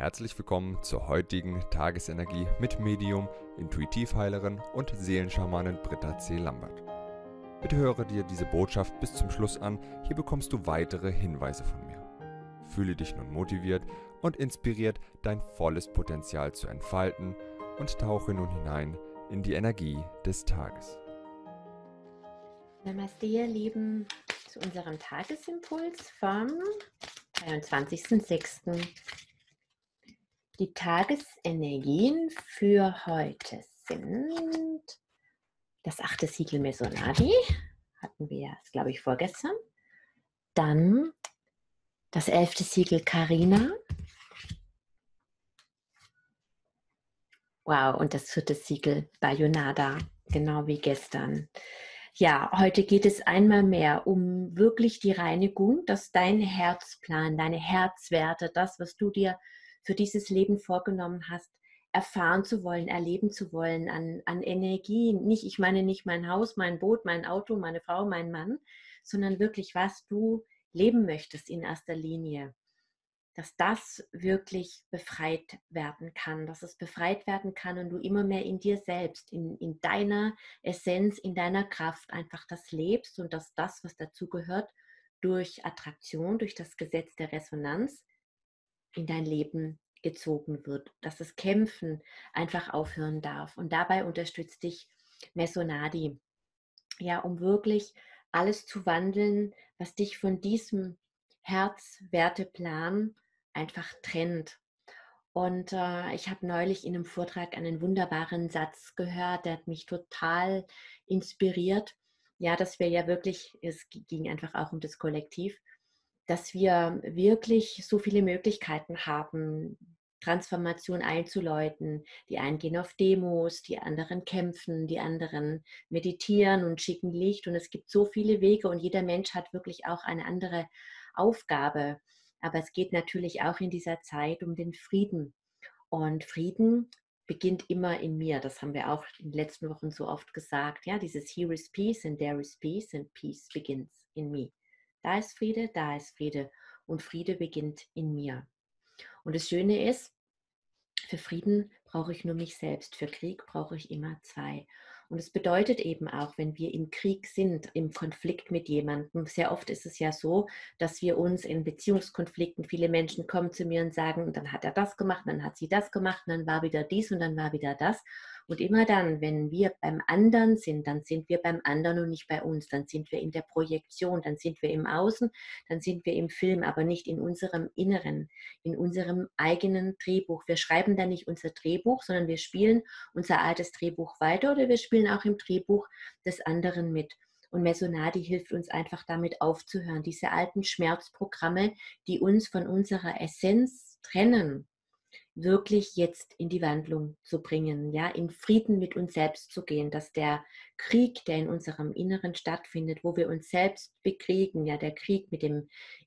Herzlich willkommen zur heutigen Tagesenergie mit Medium, Intuitivheilerin und Seelenschamanin Britta C. Lambert. Bitte höre dir diese Botschaft bis zum Schluss an, hier bekommst du weitere Hinweise von mir. Fühle dich nun motiviert und inspiriert, dein volles Potenzial zu entfalten und tauche nun hinein in die Energie des Tages. Namaste, ihr Lieben, zu unserem Tagesimpuls vom 23.06. Die Tagesenergien für heute sind das 8. Siegel Mesonadi, hatten wir, glaube ich, vorgestern. Dann das 11. Siegel Carina. Wow, und das 4. Siegel Bayonada, genau wie gestern. Ja, heute geht es einmal mehr um wirklich die Reinigung, dass dein Herzplan, deine Herzwerte, das, was du dir für dieses Leben vorgenommen hast, erfahren zu wollen, erleben zu wollen an Energien. Ich meine nicht mein Haus, mein Boot, mein Auto, meine Frau, mein Mann, sondern wirklich, was du leben möchtest in erster Linie. Dass das wirklich befreit werden kann, dass es befreit werden kann und du immer mehr in dir selbst, in deiner Essenz, in deiner Kraft einfach das lebst und dass das, was dazu gehört, durch Attraktion, durch das Gesetz der Resonanz in dein Leben gezogen wird, dass das Kämpfen einfach aufhören darf. Und dabei unterstützt dich Mesonadi, ja, um wirklich alles zu wandeln, was dich von diesem Herzwerteplan einfach trennt. Und ich habe neulich in einem Vortrag einen wunderbaren Satz gehört, der hat mich total inspiriert. Ja, dass wir ja wirklich, es ging einfach auch um das Kollektiv, dass wir wirklich so viele Möglichkeiten haben, Transformation einzuläuten. Die einen gehen auf Demos, die anderen kämpfen, die anderen meditieren und schicken Licht. Und es gibt so viele Wege und jeder Mensch hat wirklich auch eine andere Aufgabe. Aber es geht natürlich auch in dieser Zeit um den Frieden. Und Frieden beginnt immer in mir. Das haben wir auch in den letzten Wochen so oft gesagt. Ja, dieses Here is peace and there is peace and peace begins in me. Da ist Friede, da ist Friede und Friede beginnt in mir. Und das Schöne ist, für Frieden brauche ich nur mich selbst, für Krieg brauche ich immer zwei. Und es bedeutet eben auch, wenn wir im Krieg sind, im Konflikt mit jemandem, sehr oft ist es ja so, dass wir uns in Beziehungskonflikten, viele Menschen kommen zu mir und sagen, dann hat er das gemacht, dann hat sie das gemacht, dann war wieder dies und dann war wieder das. Und immer dann, wenn wir beim anderen sind, dann sind wir beim anderen und nicht bei uns. Dann sind wir in der Projektion, dann sind wir im Außen, dann sind wir im Film, aber nicht in unserem Inneren, in unserem eigenen Drehbuch. Wir schreiben da nicht unser Drehbuch, sondern wir spielen unser altes Drehbuch weiter oder wir spielen auch im Drehbuch des anderen mit. Und Mesonadi hilft uns einfach damit aufzuhören, diese alten Schmerzprogramme, die uns von unserer Essenz trennen, wirklich jetzt in die Wandlung zu bringen, ja, in Frieden mit uns selbst zu gehen, dass der Krieg, der in unserem Inneren stattfindet, wo wir uns selbst bekriegen, ja, der Krieg mit dem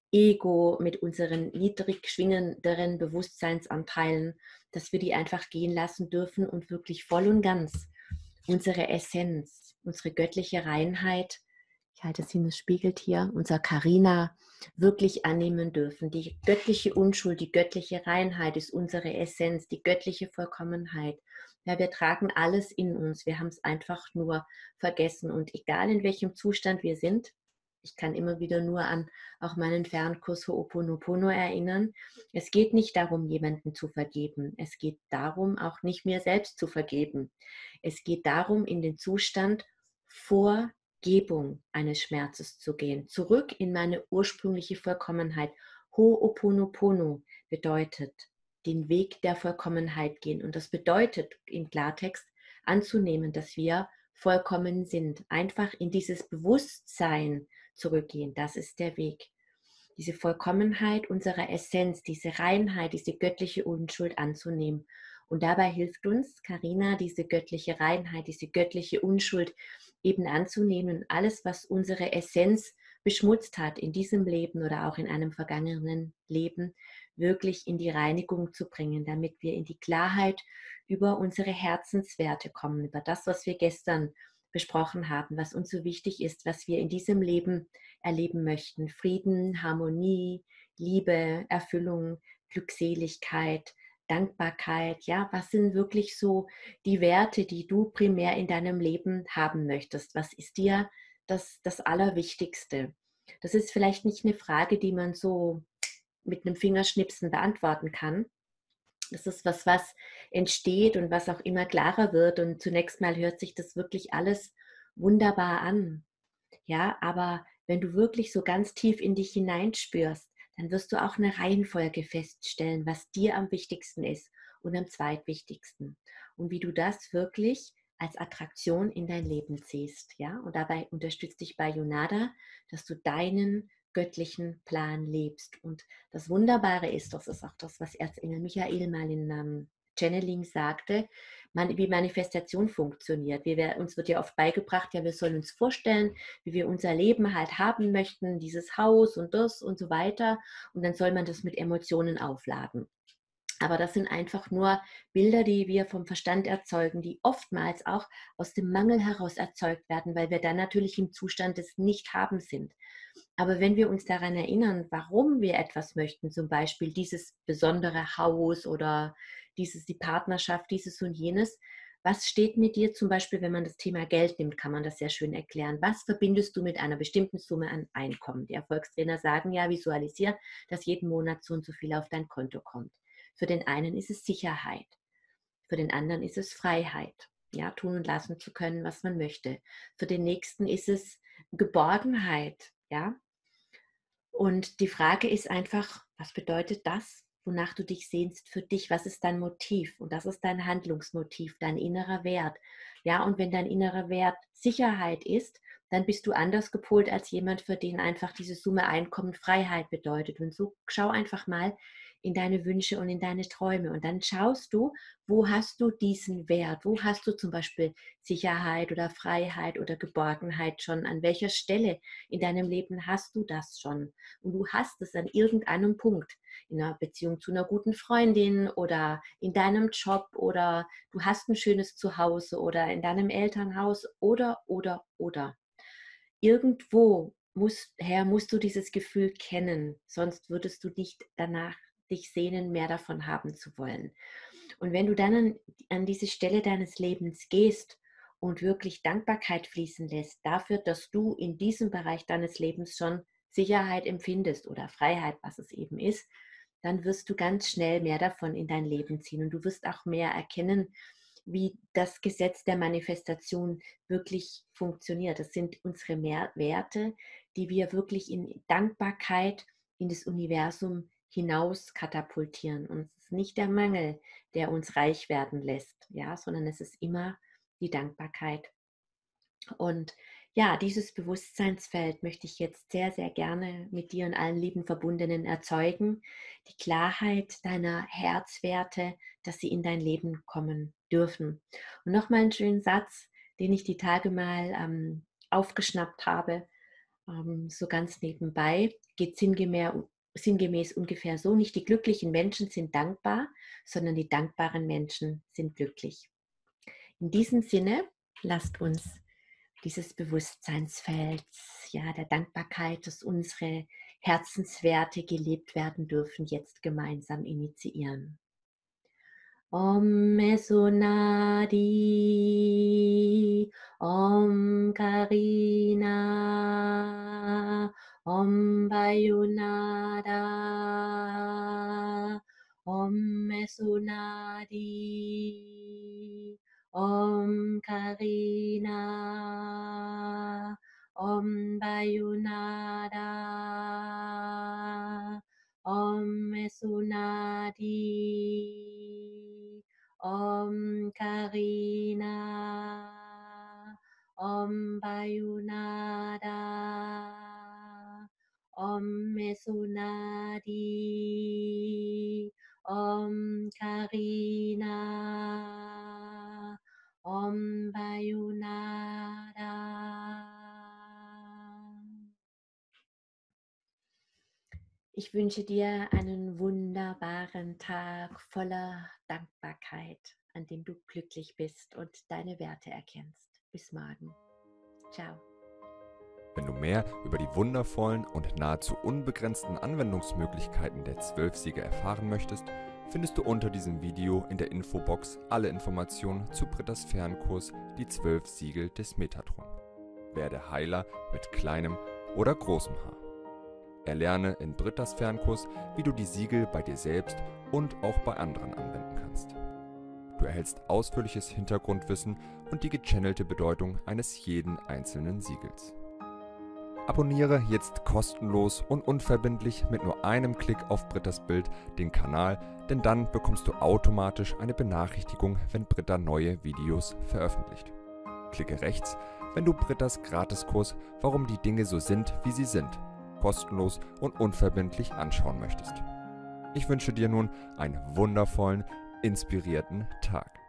Ego, mit unseren niedrig schwingenderen Bewusstseinsanteilen, dass wir die einfach gehen lassen dürfen und wirklich voll und ganz unsere Essenz, unsere göttliche Reinheit, ich halte sie, es spiegelt hier, unser Carina, wirklich annehmen dürfen. Die göttliche Unschuld, die göttliche Reinheit ist unsere Essenz, die göttliche Vollkommenheit. Ja, wir tragen alles in uns, wir haben es einfach nur vergessen. Und egal in welchem Zustand wir sind, ich kann immer wieder nur an auch meinen Fernkurs Ho'oponopono erinnern. Es geht nicht darum, jemanden zu vergeben. Es geht darum, auch nicht mir selbst zu vergeben. Es geht darum, in den Zustand vor Gebung eines Schmerzes zu gehen, zurück in meine ursprüngliche Vollkommenheit. Ho'oponopono bedeutet den Weg der Vollkommenheit gehen. Und das bedeutet im Klartext anzunehmen, dass wir vollkommen sind. Einfach in dieses Bewusstsein zurückgehen. Das ist der Weg. Diese Vollkommenheit unserer Essenz, diese Reinheit, diese göttliche Unschuld anzunehmen. Und dabei hilft uns, Carina, diese göttliche Reinheit, diese göttliche Unschuld eben anzunehmen. Alles, was unsere Essenz beschmutzt hat in diesem Leben oder auch in einem vergangenen Leben, wirklich in die Reinigung zu bringen, damit wir in die Klarheit über unsere Herzenswerte kommen, über das, was wir gestern besprochen haben, was uns so wichtig ist, was wir in diesem Leben erleben möchten. Frieden, Harmonie, Liebe, Erfüllung, Glückseligkeit, Dankbarkeit, ja, was sind wirklich so die Werte, die du primär in deinem Leben haben möchtest? Was ist dir das Allerwichtigste? Das ist vielleicht nicht eine Frage, die man so mit einem Fingerschnipsen beantworten kann. Das ist was, was entsteht und was auch immer klarer wird. Und zunächst mal hört sich das wirklich alles wunderbar an. Ja, aber wenn du wirklich so ganz tief in dich hineinspürst, dann wirst du auch eine Reihenfolge feststellen, was dir am wichtigsten ist und am zweitwichtigsten. Und wie du das wirklich als Attraktion in dein Leben ziehst. Ja? Und dabei unterstützt dich bei Yonada, dass du deinen göttlichen Plan lebst. Und das Wunderbare ist, das ist auch das, was Erzengel Michael mal in Channeling sagte, wie Manifestation funktioniert. Uns wird ja oft beigebracht, ja, wir sollen uns vorstellen, wie wir unser Leben halt haben möchten, dieses Haus und das und so weiter. Und dann soll man das mit Emotionen aufladen. Aber das sind einfach nur Bilder, die wir vom Verstand erzeugen, die oftmals auch aus dem Mangel heraus erzeugt werden, weil wir dann natürlich im Zustand des Nicht-Haben sind. Aber wenn wir uns daran erinnern, warum wir etwas möchten, zum Beispiel dieses besondere Haus oder die Partnerschaft, dieses und jenes, was steht mit dir zum Beispiel, wenn man das Thema Geld nimmt, kann man das sehr schön erklären. Was verbindest du mit einer bestimmten Summe an Einkommen? Die Erfolgstrainer sagen ja, visualisier, dass jeden Monat so und so viel auf dein Konto kommt. Für den einen ist es Sicherheit, für den anderen ist es Freiheit, ja, tun und lassen zu können, was man möchte. Für den nächsten ist es Geborgenheit, ja. Und die Frage ist einfach, was bedeutet das, wonach du dich sehnst für dich? Was ist dein Motiv? Und das ist dein Handlungsmotiv, dein innerer Wert. Ja, und wenn dein innerer Wert Sicherheit ist, dann bist du anders gepolt als jemand, für den einfach diese Summe Einkommen Freiheit bedeutet. Und so schau einfach mal in deine Wünsche und in deine Träume. Und dann schaust du, wo hast du diesen Wert? Wo hast du zum Beispiel Sicherheit oder Freiheit oder Geborgenheit schon? An welcher Stelle in deinem Leben hast du das schon? Und du hast es an irgendeinem Punkt, in einer Beziehung zu einer guten Freundin oder in deinem Job oder du hast ein schönes Zuhause oder in deinem Elternhaus oder. Irgendwo musst du dieses Gefühl kennen, sonst würdest du nicht danach dich sehnen, mehr davon haben zu wollen. Und wenn du dann an diese Stelle deines Lebens gehst und wirklich Dankbarkeit fließen lässt dafür, dass du in diesem Bereich deines Lebens schon Sicherheit empfindest oder Freiheit, was es eben ist, dann wirst du ganz schnell mehr davon in dein Leben ziehen und du wirst auch mehr erkennen, wie das Gesetz der Manifestation wirklich funktioniert. Das sind unsere Werte, die wir wirklich in Dankbarkeit in das Universum hinaus katapultieren. Und es ist nicht der Mangel, der uns reich werden lässt, ja, sondern es ist immer die Dankbarkeit. Und ja, dieses Bewusstseinsfeld möchte ich jetzt sehr, sehr gerne mit dir und allen lieben Verbundenen erzeugen. Die Klarheit deiner Herzwerte, dass sie in dein Leben kommen dürfen. Und nochmal einen schönen Satz, den ich die Tage mal aufgeschnappt habe, so ganz nebenbei, geht sinngemäß ungefähr so: Nicht die glücklichen Menschen sind dankbar, sondern die dankbaren Menschen sind glücklich. In diesem Sinne, lasst uns dieses Bewusstseinsfeld, ja, der Dankbarkeit, dass unsere Herzenswerte gelebt werden dürfen, jetzt gemeinsam initiieren. Om Mesunadi, Om Karina, Om Bayunada, Om Mesunadi, Om Karina, Om Bayunada, Om Mesunadi, Om Karina, Om Bayunada, Om Mesunadi, Om Karina, Om Bayunada. Ich wünsche dir einen wunderbaren Tag voller Dankbarkeit, an dem du glücklich bist und deine Werte erkennst. Bis morgen. Ciao. Wenn du mehr über die wundervollen und nahezu unbegrenzten Anwendungsmöglichkeiten der 12 Siege erfahren möchtest, findest du unter diesem Video in der Infobox alle Informationen zu Brittas Fernkurs Die 12 Siegel des Metatron. Werde Heiler mit kleinem oder großem H. Erlerne in Brittas Fernkurs, wie du die Siegel bei dir selbst und auch bei anderen anwenden kannst. Du erhältst ausführliches Hintergrundwissen und die gechannelte Bedeutung eines jeden einzelnen Siegels. Abonniere jetzt kostenlos und unverbindlich mit nur einem Klick auf Brittas Bild den Kanal, denn dann bekommst du automatisch eine Benachrichtigung, wenn Britta neue Videos veröffentlicht. Klicke rechts, wenn du Brittas Gratiskurs Warum die Dinge so sind, wie sie sind, kostenlos und unverbindlich anschauen möchtest. Ich wünsche dir nun einen wundervollen, inspirierten Tag.